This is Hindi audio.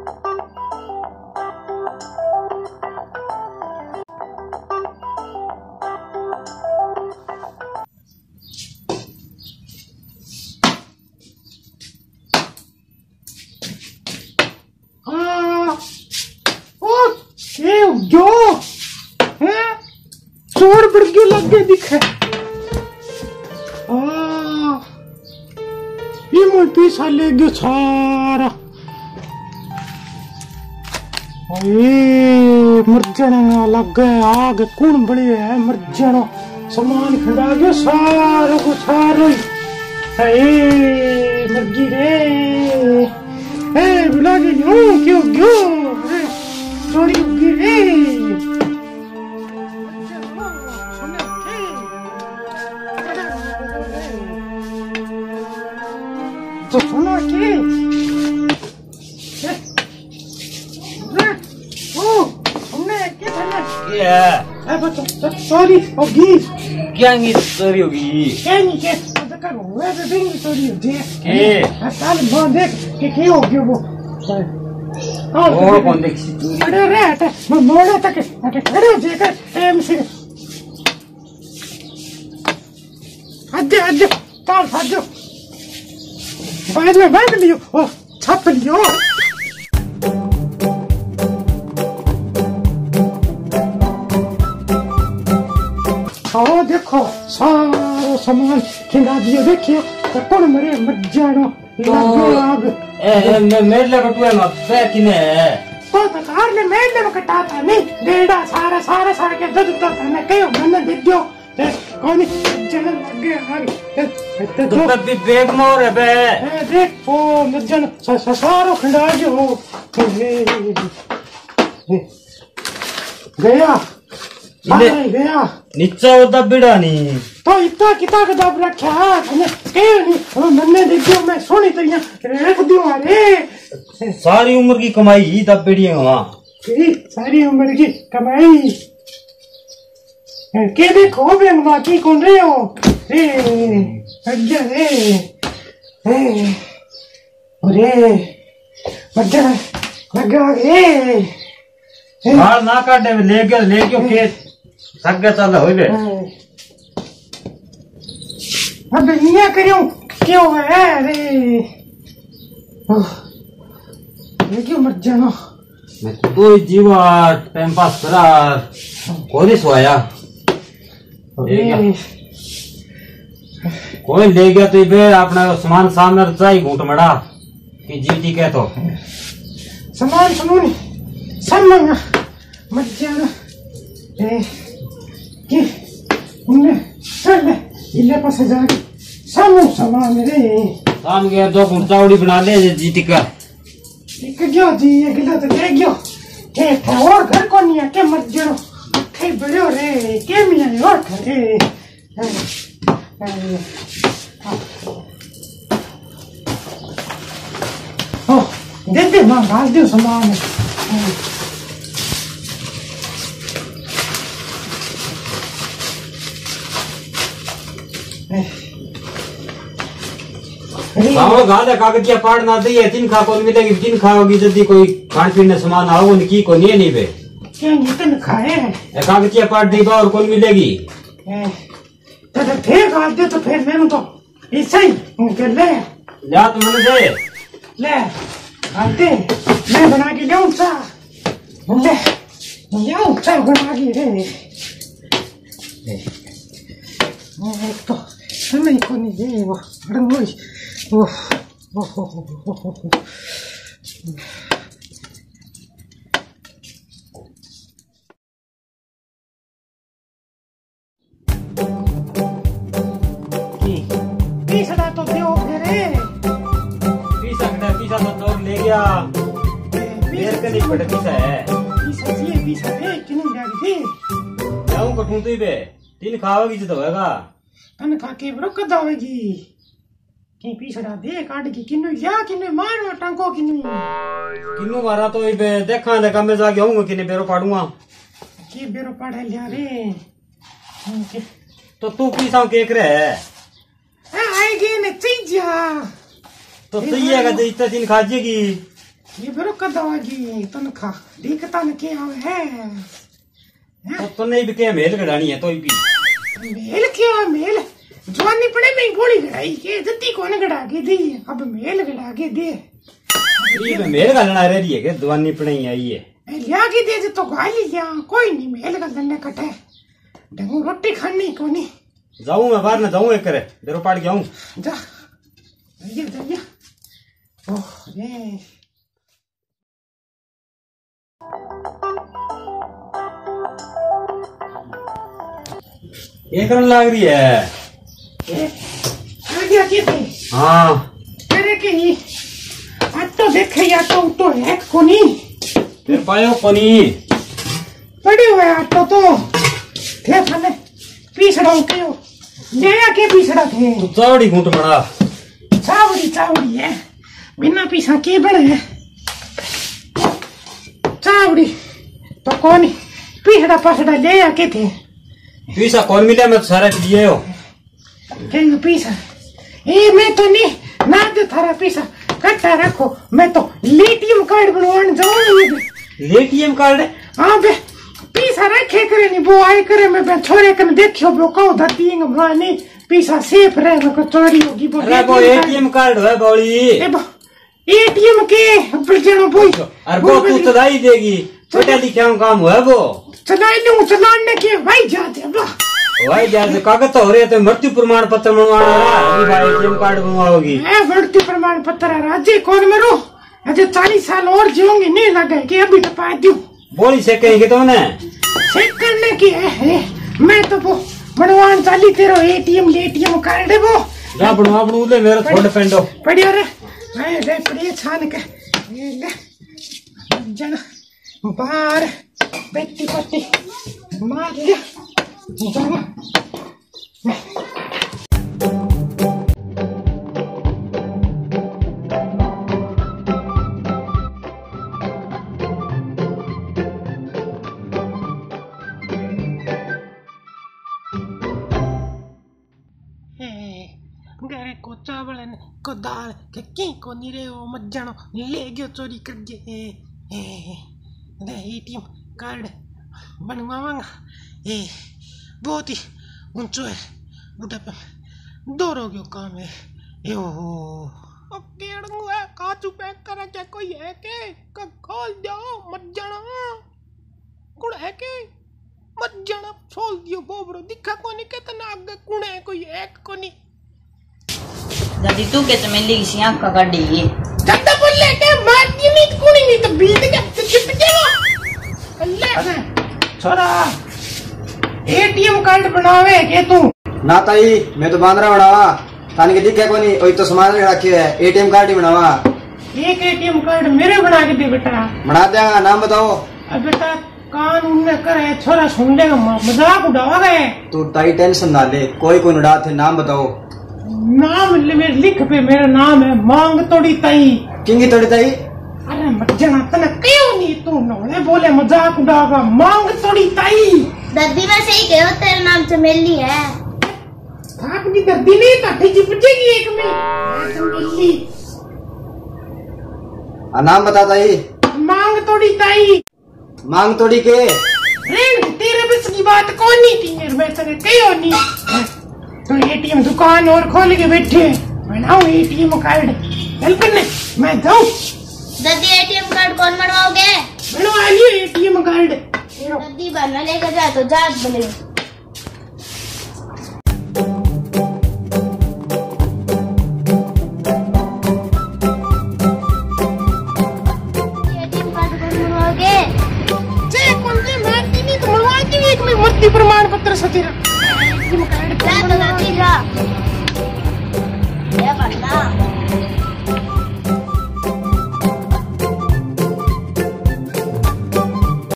जो है चोर बड़गे लग गए दिखे ये मुझ पीछा ले गयो सारा मर जाना लग गए आग कौन बड़ी है मर जाना सामान खड़ा गयो सारा को सारो मर्गी रे बुला के क्यों क्यों चोरी होगी रे तो सुनो कि चोरी होगी क्या नहीं चोरी होगी क्या नहीं क्या करो वैसे भी नहीं चोरी होती है साल बहुत देख कि हो गया वो कौन देखी अरे रे मैं मोड़ा तक खड़े जेकर एम से अद्दे ताल फाजो बाद में बांध लियो ओ छाप लियो आओ देखो सारा सामान खिंडा दियो देखियो तो कौन मरे मर जानो मेरे लिए बटुए में किने तो कार ने मेरे में कटा था नहीं डेढ़ा सारा सारा सारा के दर्द था मैं कहो मैंने दे दियो कौन जन लग गए तो भी बेग मोर है बे देख ओ मजन सारो खंडा जो गया गया नीचा उदा बिड़ा नहीं तो इतना किता का दब रखा मैंने कहो नहीं मैंने दे दियो मैं सोनी तरह रख दियो अरे सारी उम्र की कमाई ही दब बिड़ी है वहाँ सारी उम्र की कमाई के देखो बे बाकी कौन रहे हो रे अरे मजा लगा रे बाल ना काटे ले गयो खेत थक गया चल हो बे अब ये करियो क्यों है रे ये क्यों मर जाना मैं तो जीवा टाइम पास करा कोई सोया कोई ले गया तो बे अपना सामान सामने चाहिए घूट मड़ा कि जीती कह तो सामान सुनोनी सामान मत जाना कि उन्हें चल ले इले पास जाके सामान रे शाम गया दो चावड़ी बना ले जीती का एक गयो जी ये गिला तो दे गयो के और घर को नहीं है के मत जानो के बड़ो रे के मिया और करे ओ दे मां डाल दे सामान गादा कागजिया पाड़ ना दी है जिनखा कौन मिलेगी जिनखा होगी यदि कोई खान पीने सामान आओ उनकी को नहीं बे क्या इतने खाए हैं कागजिया पाड़ दी और कौन मिलेगी तो फिर काट दे तो फिर मैं तो ऐसा ही ले जा तो मैंने दे ले आते मैं बना के लाऊं सा ले लाऊं सा बना के रे तो समय को नहीं है वो रंगोली वो पीसा तो दो फिर पीसा तो ले गया मेरे के नहीं पड़े पीसा है पीसा है कि नहीं गाड़ी जाऊं को ढूंढती बे तीन खाओगी तो होगा तन खा के रुक दावेगी कि पीछड़ा दे काट की किन्नु लिया किन्नु मारो टांको किन्नु मारा तो बे देखा ने कम में जाके आऊंगा किन्ने बेरो पाडूंगा की बेरो पाड़े लिया रे तो तू पीसा केक रे आएगी ने चीजा तो सही है इतना दिन खाजेगी ये बरो कदवागी तनखा दिखता न क्या है तो नहीं भी क्या मेल गड़ानी है तो भी मेल क्या मेल जवानी पड़े में गोली गड़ाई के जत्ती कौन गड़ा के दी अब मेल गड़ा के दे ये मेल गलना रह रही है के जवानी पड़े ही आई है लिया के दे तो गाली लिया कोई नहीं मेल गलने कटे डंगू रोटी खानी कोनी जाऊं मैं बाहर ना जाऊं एक करे देरो पाड़ जाऊं जा ये ओह ये ये करने लग रही है आ गया के थे हाँ अरे के ही आज तो देखे या तो है कोनी फिर पायो कोनी पड़े हुए आटो तो थे थाने पीसड़ा के नया के पीसड़ा थे तू चावड़ी घूंट बना चावड़ी है बिना पीसा के बने चावड़ी तो कौन पीसड़ा पसड़ा ले आके थे पीसा कौन मिला मैं सारा पिए हो क्या पीसा ये मैं तो नहीं ना दे थारा पीसा कट्टा रखो मैं तो लेटीएम कार्ड बनवाने जाऊंगी लेटीएम कार्ड हाँ बे पीसा रखे करे नहीं वो आए करे मैं छोरे कन देखियो वो कहो धरतींग माने पीसा सेफ रहे मैं चोरी होगी वो एटीएम कार्ड है बौली एटीएम के बजनो बोल अरे वो तू चलाई देगी छोटा लिखा काम है वो चलाने के भाई जाते भाई जैसे कागज तो हो रहे थे मृत्यु प्रमाण पत्र बनवाना एटीएम कार्ड बनवाओगी मृत्यु प्रमाण पत्र राज्य कौन मरो अजय 40 साल और जीऊंगी नहीं लगे कि अभी तो पा दू बोली से कहेंगे तुमने चेक करने की है मैं तो वो बनवान चाली तेरो एटीएम कार्ड है वो जा बनवा ले मेरा थोड़ा पेंडो बढ़िया रे मैं बढ़िया छान के ले जन बाहर बेटी पट्टी मार लिया को चावल को दाल के की को निरे ओ मज्जानो ले गयो चोरी कर गए एटीएम कार्ड बनवाऊंगा बहुत ही ऊंचो है बुढ़ापे दौड़ो गयो काम है यो केड़ू है काचू पैक करा क्या कोई है के खोल जाओ मत जाना कुड़ है के मत जाना खोल दियो बोबरो दिखा कोनी कितना आगे कुड़ है कोई एक कोनी दादी तू के चमेली की सियां का गाड़ी ये जब बोले के मारती नहीं कुड़ी नहीं तो बीत के चिप जाओ अल्लाह छोरा एटीएम कार्ड बनावे के तू ना ताई मैं तो बांद्रा बनावा थाने के दिखे कोनी ओई तो सामान रखे है एटीएम कार्ड ही बनावा एक एटीएम कार्ड मेरे बना के दे बेटा बना देगा नाम बताओ अब बेटा कानून ने करे छोरा सुन लेगा मजाक उड़ावा गए तू ताई टेंशन ना ले कोई उड़ा थे नाम बताओ नाम मेरे लिख पे मेरा नाम है मांग तोड़ी ताई किंगी तोड़ी ताई अरे मत जना तना क्यों नहीं तू नौले बोले मजाक उड़ावा मांग तोड़ी ताई दादी मैं सही कहो तेरा नाम चमेली है आपकी दर्दी नहीं काठी चिपचेगी एक में चमेली नाम बता ताई मांग तोड़ी ताई मांग तोड़ी के रेन तेरे बस की बात कौन नहीं थी मेरे मैं तेरे क्यों नहीं तो एटीएम दुकान और खोल के बैठे बनाओ एटीएम कार्ड चल करने मैं जाऊं दादी एटीएम कार्ड कौन बनवाओगे बनवा लियो एटीएम कार्ड दादी बनवा लेकर जा तो जात बने एटीएम कार्ड कौन बनवाओगे जे कौन से मारती नहीं तो बनवा दी एक में मृत्यु प्रमाण पत्र से तेरा एटीएम कार्ड